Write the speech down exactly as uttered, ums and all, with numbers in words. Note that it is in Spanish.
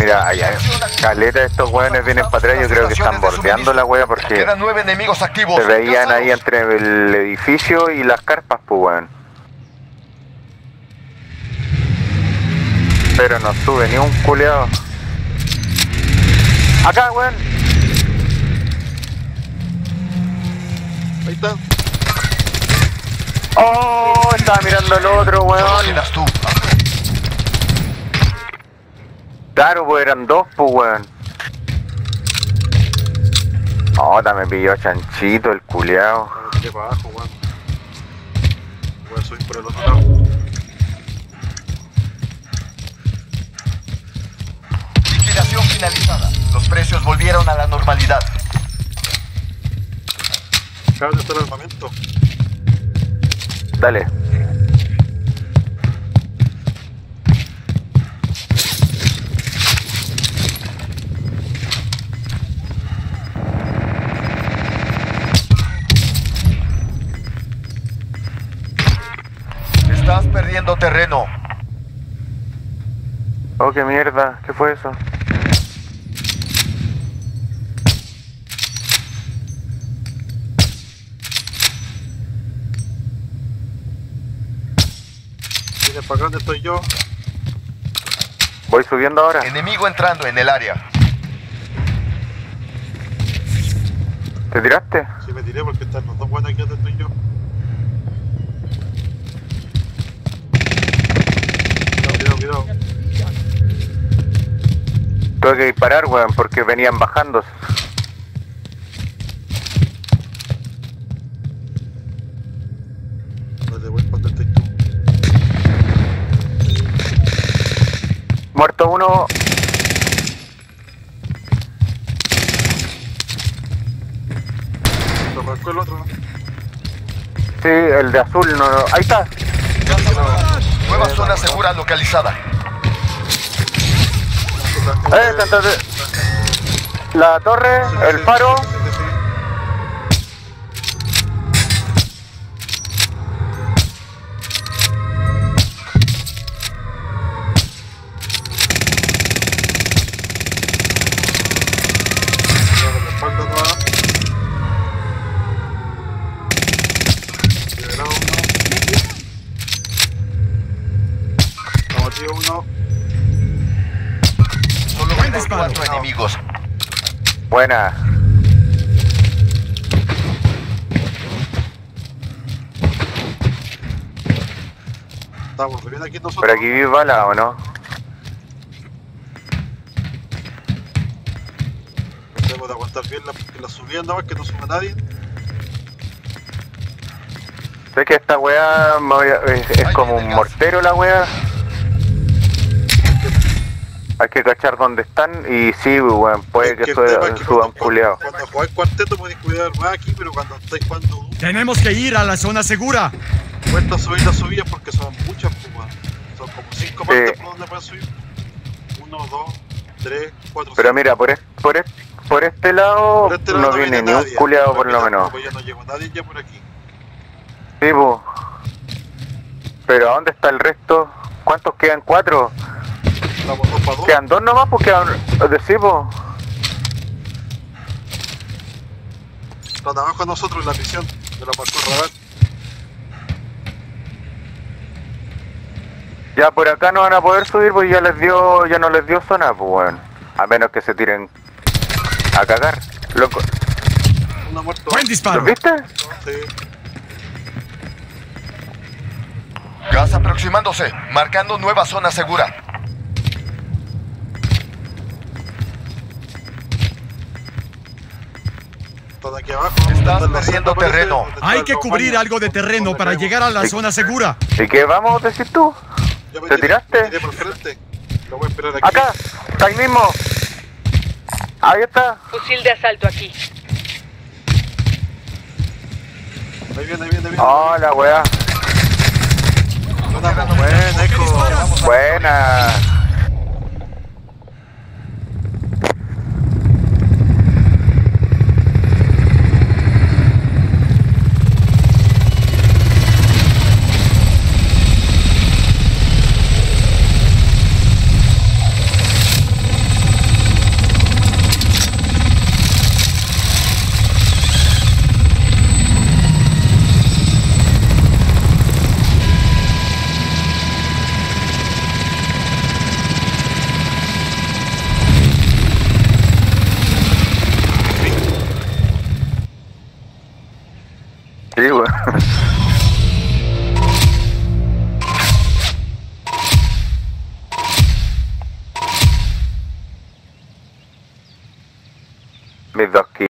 mira, allá caleta de estos weones vienen para atrás, yo creo que están bordeando la wea porque quedan nueve enemigos activos. se veían ahí entre el edificio y las carpas, pues weón. Pero no sube ni un culeado. Acá, weón. Ahí está. Oh, estaba mirando el otro, weón. Tú. Claro, pues eran dos, pues weón. Oh, me pilló chanchito el culeado. Me tiré para abajo, weón. Voy a subir por el otro lado. Liquidación finalizada. Los precios volvieron a la normalidad. Acá está el armamento. Dale. Estás perdiendo terreno. Oh, qué mierda. ¿Qué fue eso? Viene para acá donde estoy yo. Voy subiendo ahora. Enemigo entrando en el área. ¿Te tiraste? Sí, me tiré porque están los dos buenos aquí donde estoy yo. Cuidado, cuidado, cuidado. Tuve que disparar, weón, porque venían bajando. Dale, voy para donde estoy tú. Muerto uno. Lo arrancó el otro, ¿no? Sí, el de azul. No, no. Ahí está. Nueva zona segura localizada. Eh, entonces, la torre, el faro. Uno. Solo quedan cuatro enemigos. Buena. Estamos bien aquí nosotros. Pero aquí vi bala, ¿o no? Tenemos de aguantar bien la, la subida, nada más que no suba nadie. Sé que esta weá me voy a- es, es como un mortero la weá. Hay que cachar dónde están y sí, weón, puede Es que el suba, tema es que suba un cuando- culeado. Cuando jugáis cuarteto podéis cuidar más aquí, pero cuando estáis jugando Tenemos que ir a la zona segura. cuesta subir las subidas porque son muchas, pues, weón. Son como cinco Sí. partes por donde pueden subir. Uno, dos, tres, cuatro, Pero cinco. mira, por, es- por, es- por este lado Por este lado no viene ni un nadie. culeado por lo Mira, menos. pues ya no llegó nadie ya por aquí. Sí, po. Pero ¿a dónde está el resto? ¿Cuántos quedan? ¿Cuatro? Estamos dos para dos. Quedan dos nomás, pues quedan... de sí, po. Están abajo de nosotros en la misión de la marcó el radar. Ya por acá no van a poder subir, pues ya les dio, ya no les dio zona, pues bueno. A menos que se tiren a cagar. Loco. Uno muerto. Buen ¿Los disparo. viste? Sí. Gas aproximándose, marcando nueva zona segura. Están aquí abajo. Estás Están en la perdiendo celda, parece, terreno. donde está Hay el que baño. cubrir algo de terreno ¿Dónde para caemos? llegar a la zona segura. ¿Y qué vamos a decir tú? Ya me ¿Te tiré, tiraste? me tiré por frente. Lo voy a esperar aquí. Acá, ahí mismo. Ahí está. Fusil de asalto aquí. Ahí viene, ahí viene, ahí viene. Oh, la weá. Buena, buena, Eco. Buena.